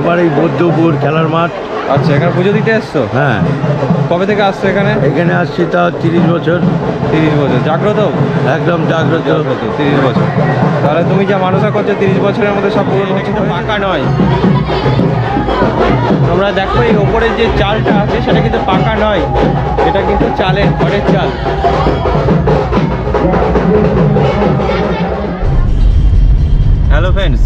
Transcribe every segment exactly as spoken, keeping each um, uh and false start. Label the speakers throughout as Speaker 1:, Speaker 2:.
Speaker 1: বাড়ি বৌদ্ধপুর খেলার মাঠ।
Speaker 2: আচ্ছা, এখানে পুজো দিতে এসছো?
Speaker 1: হ্যাঁ।
Speaker 2: কবে থেকে আসছো এখানে?
Speaker 1: এখানে আসছি তা তিরিশ বছর।
Speaker 2: তিরিশ বছর জাগ্রত?
Speaker 1: একদম জাগ্রত।
Speaker 2: তিরিশ বছর। তাহলে তুমি যা মানসা করছো তিরিশ বছরের মধ্যে সব পূরণ হচ্ছে। পাকা নয়, তোমরা দেখো এই ওপরের যে চালটা আছে সেটা কিন্তু পাকা নয়, এটা কিন্তু চালের ঘরের চাল। হ্যালো ফ্রেন্ডস,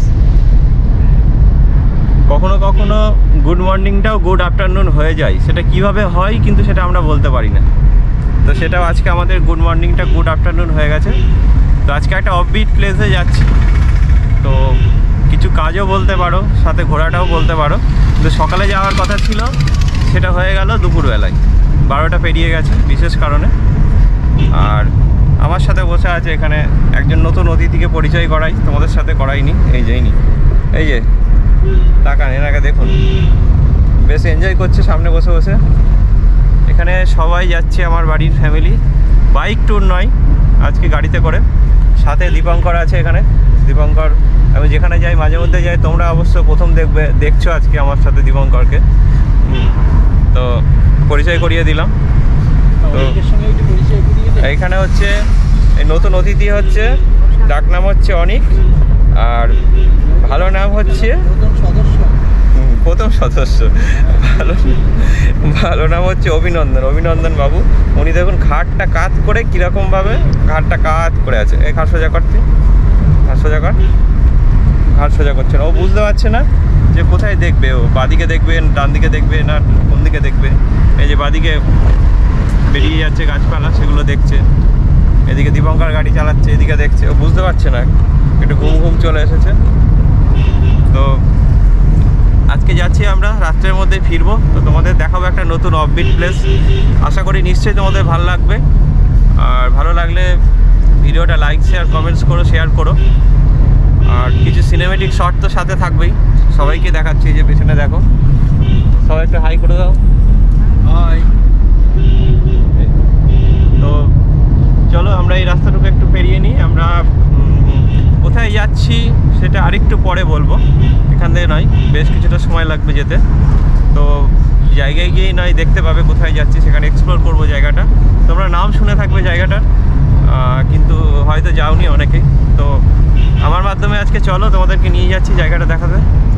Speaker 2: কখনো কখনো গুড মর্নিংটাও গুড আফটারনুন হয়ে যায়, সেটা কিভাবে হয় কিন্তু সেটা আমরা বলতে পারি না। তো সেটাও আজকে আমাদের গুড মর্নিংটা গুড আফটারনুন হয়ে গেছে। তো আজকে একটা অফবিট প্লেসে যাচ্ছি, তো কিছু কাজও বলতে পারো, সাথে ঘোরাটাও বলতে পারো। কিন্তু সকালে যাওয়ার কথা ছিল, সেটা হয়ে গেল দুপুরবেলায়, বারোটা পেরিয়ে গেছে বিশেষ কারণে। আর আমার সাথে বসে আছে এখানে একজন নতুন অতিথিকে পরিচয় করাই, তোমাদের সাথে করাইনি। এই যেইনি, এই যে তাকান, এনাকে দেখুন, বেশ এনজয় করছে সামনে বসে বসে। এখানে সবাই যাচ্ছে আমার বাড়ির ফ্যামিলি, বাইক ট্যুর নয়, আজকে গাড়িতে করে। সাথে দীপঙ্কর আছে এখানে। দীপঙ্কর, আমি যেখানে যাই মাঝে মধ্যে যাই, তোমরা অবশ্য প্রথম দেখবে, দেখছো আজকে আমার সাথে দীপঙ্করকে। তো পরিচয় করিয়ে দিলাম। তো এইখানে হচ্ছে এই নতুন অতিথি হচ্ছে, ডাক নাম হচ্ছে অনিক, আর ভালো নাম হচ্ছে প্রথম সদস্য, ভালো ভালো নাম হচ্ছে অভিনন্দন। অভিনন্দন বাবু, উনি দেখুন ঘাটটা কাত করে কীরকমভাবে ঘাটটা কাত করে আছে। এই ঘাট সোজা করতে, ঘাট সোজা কর, ঘাট সোজা করছে না। ও বুঝতে পারছে না যে কোথায় দেখবে, ও বাদিকে দেখবে, ডান দিকে দেখবে, না কোন দিকে দেখবে। এই যে বাদিকে বেরিয়ে যাচ্ছে গাছপালা, সেগুলো দেখছে। এদিকে দীপঙ্কর গাড়ি চালাচ্ছে, এদিকে দেখছে, ও বুঝতে পারছে না, একটু ঘুম ঘুম চলে এসেছে। তো আজকে যাচ্ছি আমরা, রাত্রের মধ্যে ফিরবো। তো তোমাদের দেখাবো একটা নতুন অফবিট প্লেস, আশা করি নিশ্চয়ই তোমাদের ভালো লাগবে। আর ভালো লাগলে ভিডিওটা লাইক শেয়ার কমেন্টস করো, শেয়ার করো। আর কিছু সিনেমেটিক শট তো সাথে থাকবেই, সবাইকে দেখাচ্ছি। যে পেছনে দেখো, সবাই একটু হাই করে দাও, হাই। তো চলো আমরা এই রাস্তাটুকু একটু পেরিয়ে নিই। আমরা কোথায় যাচ্ছি সেটা আরেকটু পরে বলবো, এখান থেকে নয়, বেশ কিছুটা সময় লাগবে যেতে। তো জায়গায় গিয়েই নয় দেখতে পাবে কোথায় যাচ্ছি, সেখানে এক্সপ্লোর করবো জায়গাটা। তোমরা নাম শুনে থাকবে জায়গাটার, কিন্তু হয়তো যাওনি অনেকেই। তো আমার মাধ্যমে আজকে চলো, তোমাদেরকে নিয়ে যাচ্ছি জায়গাটা দেখাতে।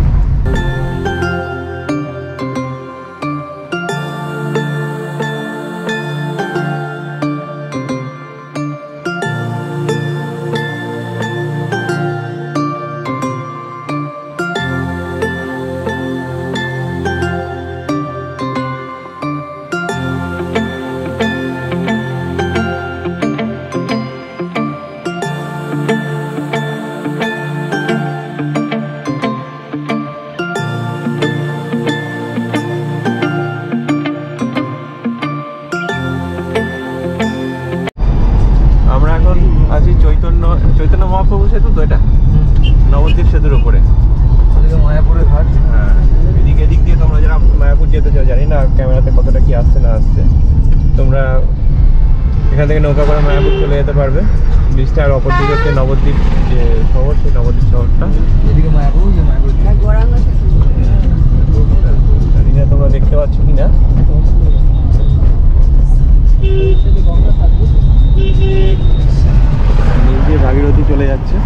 Speaker 2: চৈতন্য মহাপ্রভু সেতু তো, এটা নবদ্বীপ সেতুর উপরে, মায়াপুরের ঘাট। হ্যাঁ, এদিকে এদিক দিয়ে তোমরা যারা মায়াপুর যেতে চাও, জানি না ক্যামেরাতে কতটা কি আসছে না আসছে, তোমরা এখান থেকে নৌকা করে মায়াপুর চলে যেতে পারবে। ব্রিজটা আর অপর দিকে হচ্ছে নবদ্বীপ যে শহর, সেই নবদ্বীপ শহরটা। এদিকে মায়াপুর, জানি না তোমরা দেখতে পাচ্ছ কি না। নিজে ভাগীরথী চলে যাচ্ছে।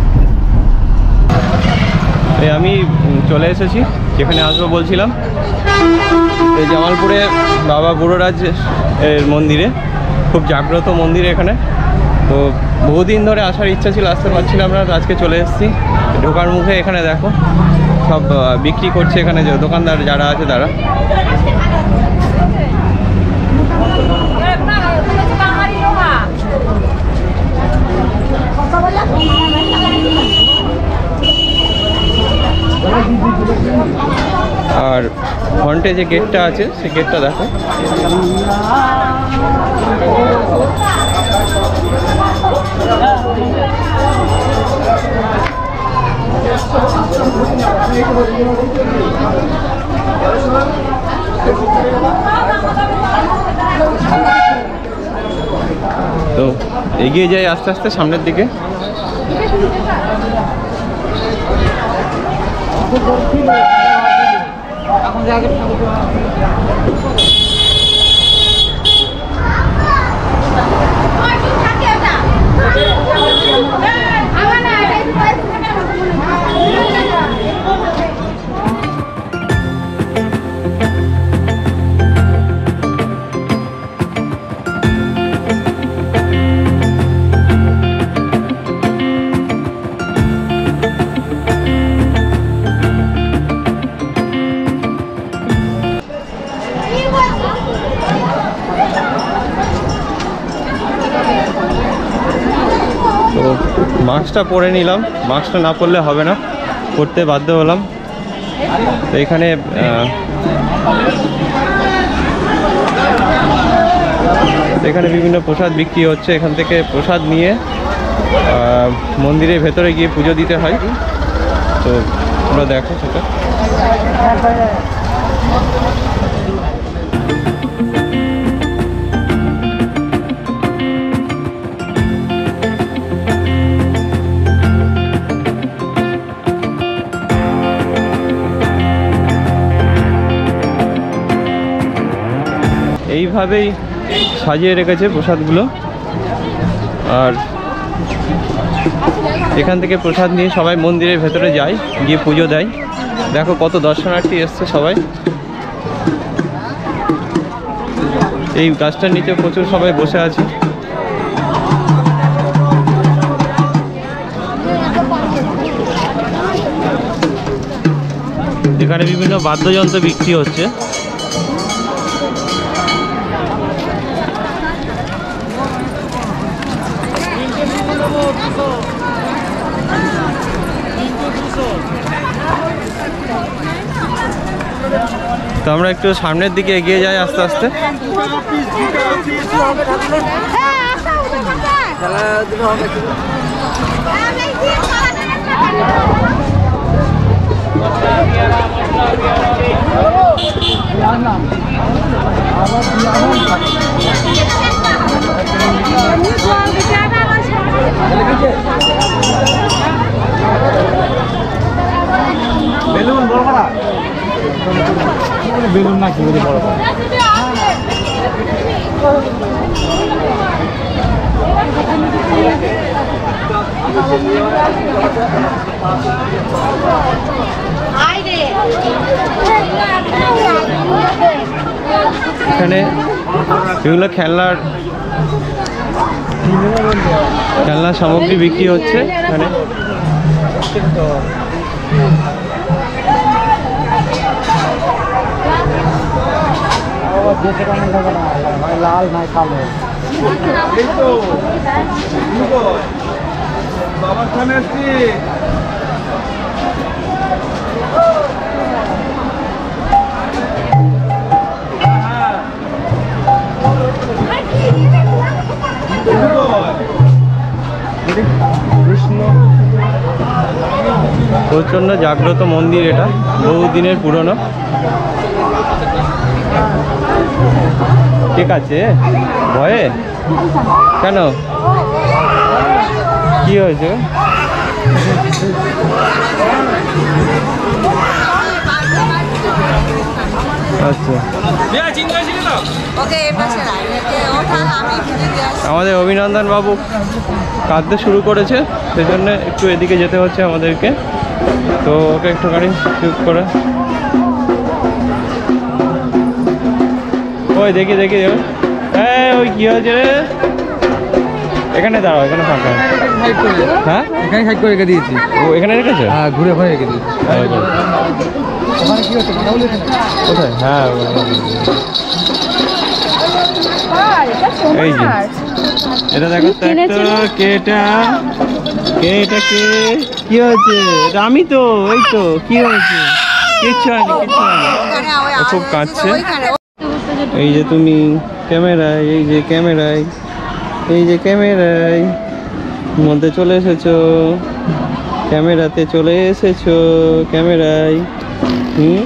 Speaker 2: এই আমি চলে এসেছি যেখানে আসবো বলছিলাম, এই জামালপুরে বাবা বুরোরাজ এর মন্দিরে, খুব জাগ্রত মন্দির এখানে। তো বহুদিন ধরে আসার ইচ্ছা ছিল, আসতে পারছিলাম না, তো আজকে চলে এসেছি। ঢোকার মুখে এখানে দেখো সব বিক্রি করছে, এখানে যে দোকানদার যারা আছে তারা। আর ফ্রন্টে যে গেটটা আছে সেই গেটটা দেখো, তো এগিয়ে যাই আস্তে আস্তে সামনের দিকে। তো মাস্কটা পরে নিলাম, মাস্কটা না পরলে হবে না, পরতে বাধ্য হলাম। তো এখানে এখানে বিভিন্ন প্রসাদ বিক্রি হচ্ছে, এখান থেকে প্রসাদ নিয়ে মন্দিরের ভেতরে গিয়ে পুজো দিতে হয়। তো তোমরা দেখো সেটা। এইভাবেই সাজিয়ে রেখেছে প্রসাদগুলো। আর এখান থেকে প্রসাদ নিয়ে সবাই মন্দিরের ভেতরে যায়, গিয়ে পুজো দেয়। দেখো কত দর্শনার্থী এসছে সবাই। এই গাছটার নিচে প্রচুর সবাই বসে আছে। এখানে বিভিন্ন বাদ্যযন্ত্র বিক্রি হচ্ছে। তো আমরা একটু সামনের দিকে এগিয়ে যাই আস্তে আস্তে।
Speaker 1: বেলুন বড় করা বেলুন না কি বড় করা এখানে এগুলো খেলনার খেলনার সামগ্রী বিক্রি হচ্ছে এখানে। লাল নাই কালো বাবার সামনে আসছি। প্রচন্ড জাগ্রত মন্দির, এটা বহুদিনের পুরনো। ঠিক আছে, ভয়ে কেন, কি হয়েছে? আচ্ছা, আমাদের অভিনন্দন বাবু কাঁদতে শুরু করেছে, সেজন্য একটু এদিকে যেতে হচ্ছে আমাদেরকে। তো ওকে একটুখানি চুপ করে, ওই দেখি দেখি হ্যাঁ ওই কি হয়েছে রে? এখানে দাঁড়াও, এখানে ফাঁকা। হ্যাঁ এখানে সাইড করে রেখে দিয়েছি। ও এখানে রেখেছে? হ্যাঁ ঘুরে ওখানে রেখে দিয়েছি। কোথায়? হ্যাঁ এই যে এটা দেখো তো, কে এটা কে এটা কে কি হয়েছে? এটা আমি তো, এই তো কি হয়েছে? কিচ্ছু হয়নি, কিচ্ছু হয়নি। ও খুব কাঁদছে। এই যে তুমি ক্যামেরায়, এই যে ক্যামেরায়, এই যে ক্যামেরায় মধ্যে চলে এসেছো, ক্যামেরাতে চলে এসেছো, ক্যামেরায়। হুম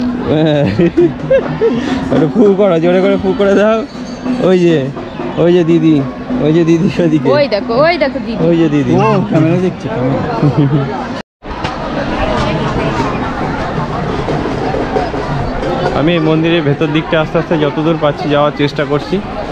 Speaker 1: ওটা ফু করো, জোরে করে ফু করে দাও। ওই যে ওই যে দিদি, ওই যে দিদি ওদিকে, ওই দেখো, ওই দেখো দিদি, ওই যে দিদি ক্যামেরা দেখছে।
Speaker 2: আমি এই মন্দিরের ভেতর দিকটা আস্তে আস্তে যতদূর পাচ্ছি যাওয়ার চেষ্টা করছি।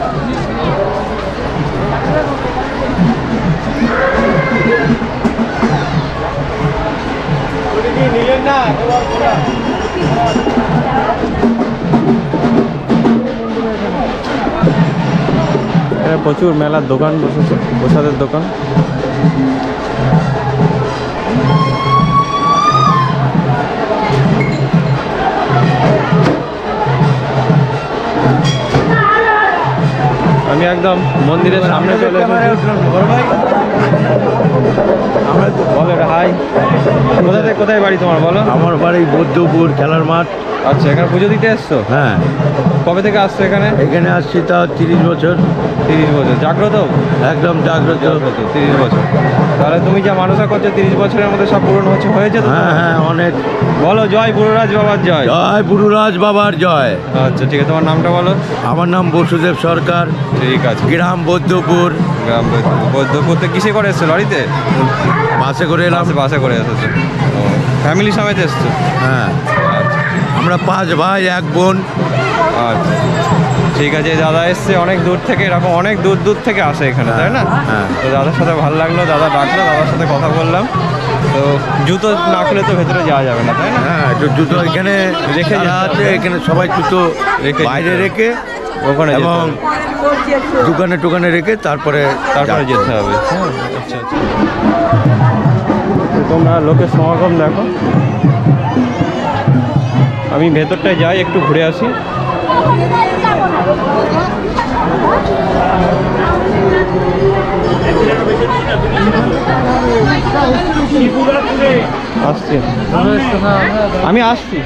Speaker 2: এখানে প্রচুর মেলার দোকান বসেছে, প্রসাদের দোকান। আমি একদম মন্দিরের সামনে চলে এসেছি। বলো হাই, কোথা থেকে কোথায় বাড়ি তোমার বলো?
Speaker 3: আমার বাড়ি বৌদ্ধপুর খেলার মাঠ।
Speaker 2: আচ্ছা, এখানে পুজো দিতে এসছো?
Speaker 3: হ্যাঁ।
Speaker 2: কবে থেকে আসছো এখানে?
Speaker 3: এখানে আসছি তা তিরিশ বছর।
Speaker 2: তিরিশ বছর জাগ্রত?
Speaker 3: একদম জাগ্রত।
Speaker 2: তিরিশ বছর। তাহলে তুমি যা মানসা করছো তিরিশ বছরের মধ্যে সব পূরণ হচ্ছে, হয়েছে তো?
Speaker 3: হ্যাঁ হ্যাঁ, অনেক।
Speaker 2: বলো জয় বুরোরাজ বাবার জয়।
Speaker 3: জয় বুরুরাজ বাবার জয়।
Speaker 2: আচ্ছা ঠিক আছে, তোমার নামটা বলো।
Speaker 3: আমার নাম বসুদেব সরকার।
Speaker 2: ঠিক আছে।
Speaker 3: গ্রাম বৌদ্ধপুর।
Speaker 2: গ্রাম বৌদ্ধপুর থেকে কিসে করে এসছো? লরিতে?
Speaker 3: বাসে করে এলাম।
Speaker 2: বাসে করে এসেছো? ফ্যামিলি সমেত এসছো?
Speaker 3: হ্যাঁ।
Speaker 2: আচ্ছা,
Speaker 3: আমরা পাঁচ ভাই এক বোন।
Speaker 2: আচ্ছা ঠিক আছে। দাদা এসছে অনেক দূর থেকে, এরকম অনেক দূর দূর থেকে আসে এখানে, তাই না?
Speaker 3: হ্যাঁ।
Speaker 2: তো দাদার সাথে ভালো লাগলো, দাদা ডাকলো, দাদার সাথে কথা বললাম। তো জুতো না খুলে তো ভেতরে যাওয়া যাবে না, তাই না?
Speaker 3: হ্যাঁ, জুতো এখানে রেখে আছে। এখানে সবাই জুতো
Speaker 2: রেখে
Speaker 3: বাইরে রেখে
Speaker 2: ওখানে
Speaker 3: এবং দোকানে টোকানে রেখে তারপরে
Speaker 2: তারপরে যেতে হবে। হ্যাঁ আচ্ছা আচ্ছা। তোমরা লোকের সমাগম দেখো। আমি ভেতরটায় যাই, একটু ঘুরে আসি। আসছি, আমি আসছি।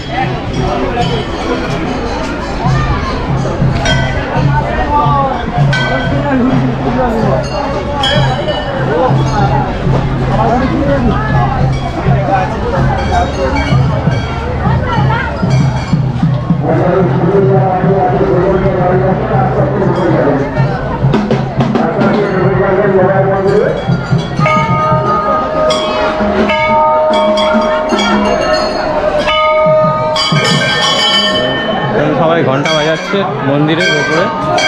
Speaker 2: সবাই ঘন্টা বাজাচ্ছে মন্দিরের উপরে।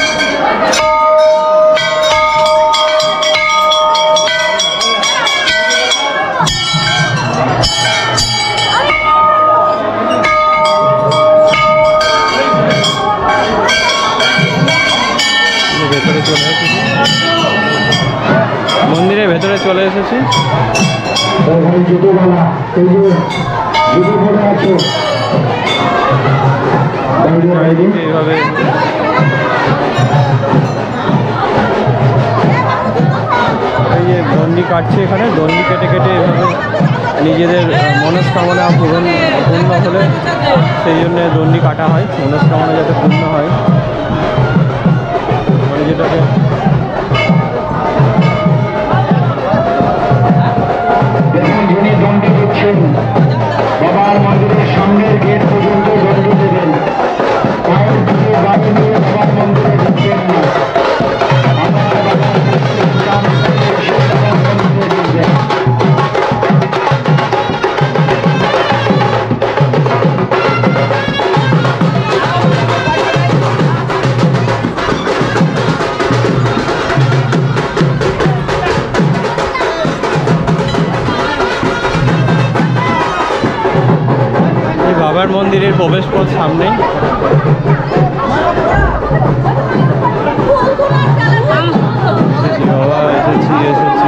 Speaker 2: ভেতরে চলে এসেছি, মন্দিরের ভেতরে চলে এসেছি। এইভাবে এই যে দণ্ডি কাটছে, এখানে দণ্ডি কেটে কেটে এভাবে নিজেদের মনস্কামনা পূরণ পূর্ণ হলে সেই জন্য দণ্ডি কাটা হয়, মনস্কামনা যাতে পূর্ণ হয়। মানে যেটাকে
Speaker 4: যিনি দণ্ডি দিচ্ছেন বাবার মন্দিরের সামনের গেট পর্যন্ত দণ্ড দেবেন। পায়ের দিকে বাড়ি নিয়ে বাবার মন্দিরে ঢুকবেন না।
Speaker 2: বাবার মন্দিরের প্রবেশ পথ সামনে। বাবা এসেছি এসেছি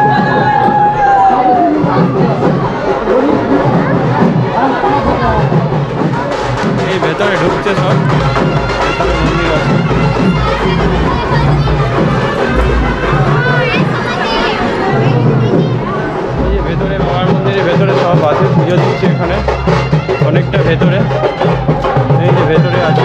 Speaker 2: এই ভেতরে ঢুকছে সব, ভেতরে মন্দির আছে। এই যে ভেতরে বাবার মন্দিরের ভেতরে সব আছে, পুজো দিচ্ছে এখানে অনেকটা ভেতরে। এই যে ভেতরে আছে।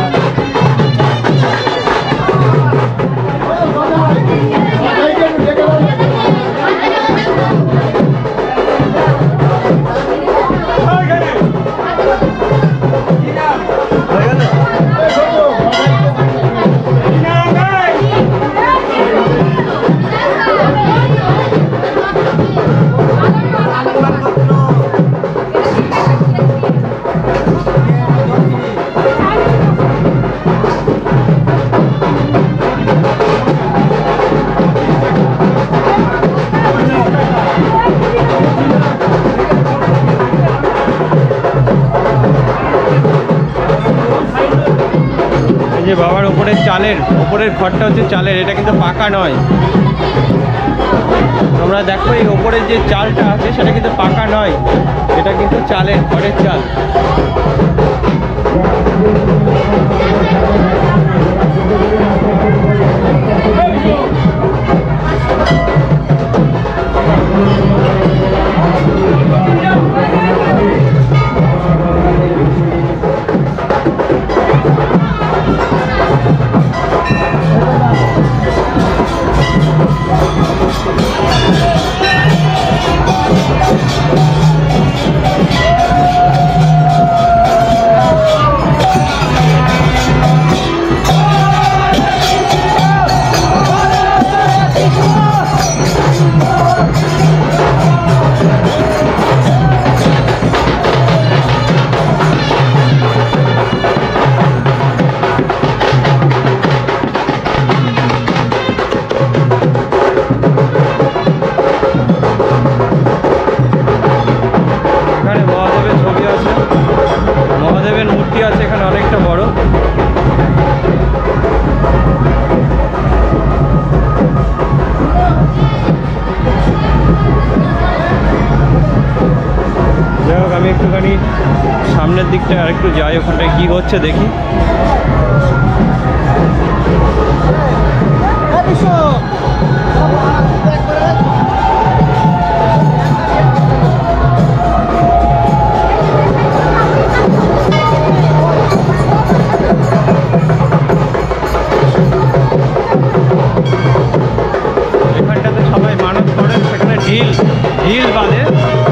Speaker 2: যে বাবার ওপরের চালের ওপরের ঘরটা হচ্ছে চালের, এটা কিন্তু পাকা নয়। তোমরা দেখো এই ওপরের যে চালটা আছে সেটা কিন্তু পাকা নয়, এটা কিন্তু চালের ঘরের চাল। সামনের দিকটা আরেকটু যাই, ওখানটায় কি হচ্ছে দেখি। এখানটাতে সবাই মানত করেন, সেখানে ঢিল ঢিল বাঁধে,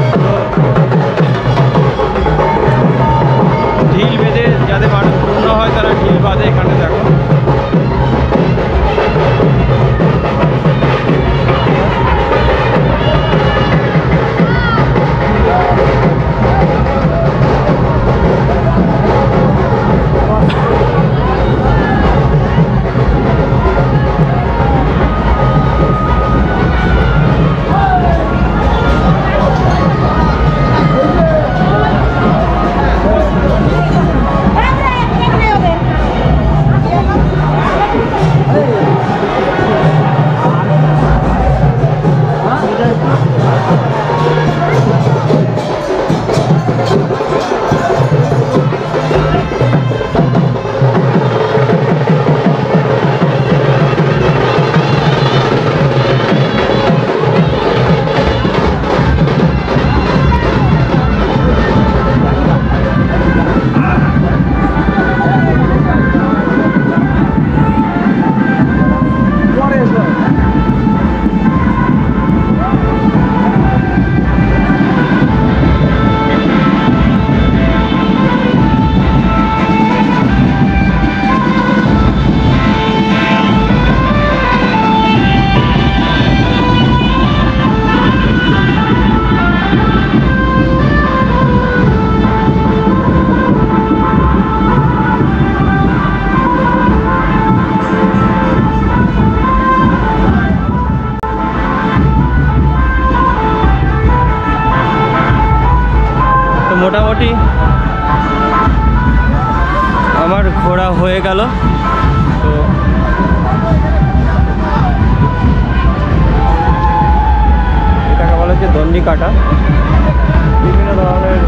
Speaker 2: ঢিল বেঁধে যাদের মানুষ পূর্ণ হয় তারা ঢিল বাঁধে। এখানে দেখো মোটামুটি আমার ঘোরা হয়ে গেল। তো এটাকে বলা হচ্ছে দণ্ডি কাটা। বিভিন্ন ধরনের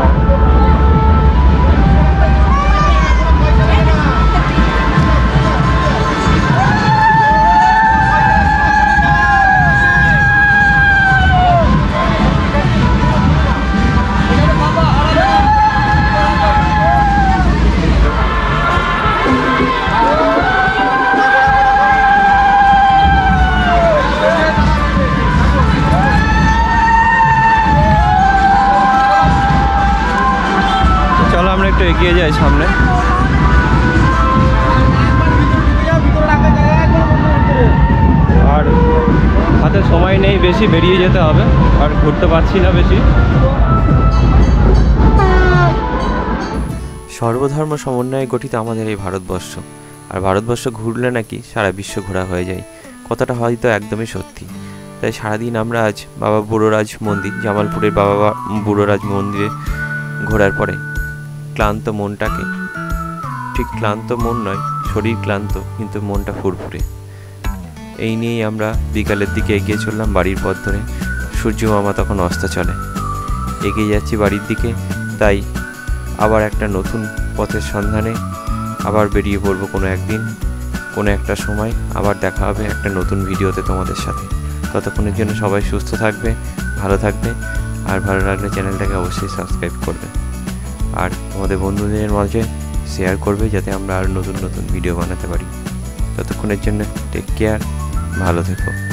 Speaker 2: একটু এগিয়ে যাই সামনে। আর হাতে সময় নেই বেশি, বেরিয়ে যেতে হবে, আর ঘুরতে পারছি না বেশি।
Speaker 5: সর্বধর্ম সমন্বয়ে গঠিত আমাদের এই ভারতবর্ষ, আর ভারতবর্ষ ঘুরলে নাকি সারা বিশ্ব ঘোরা হয়ে যায়, কথাটা হয়তো একদমই সত্যি। তাই সারাদিন আমরা আজ বাবা বুরোরাজ মন্দির, জামালপুরের বাবা বুরোরাজ মন্দিরে ঘোরার পরে ক্লান্ত মনটাকে, ঠিক ক্লান্ত মন নয়, শরীর ক্লান্ত কিন্তু মনটা ফুরফুরে। এই নিয়েই আমরা বিকালের দিকে এগিয়ে চললাম বাড়ির পথ ধরে। সূর্য মামা তখন অস্ত চলে। এগিয়ে যাচ্ছি বাড়ির দিকে, তাই আবার একটা নতুন পথের সন্ধানে আবার বেরিয়ে পড়বো কোনো একদিন, কোনো একটা সময়। আবার দেখা হবে একটা নতুন ভিডিওতে তোমাদের সাথে। ততক্ষণের জন্য সবাই সুস্থ থাকবে, ভালো থাকবে, আর ভালো লাগলে চ্যানেলটাকে অবশ্যই সাবস্ক্রাইব করবে আর তোমাদের বন্ধুদের মাঝে শেয়ার করবে, যাতে আমরা আর নতুন নতুন ভিডিও বানাতে পারি। ততক্ষণের জন্য টেক কেয়ার, ভালো থেকো।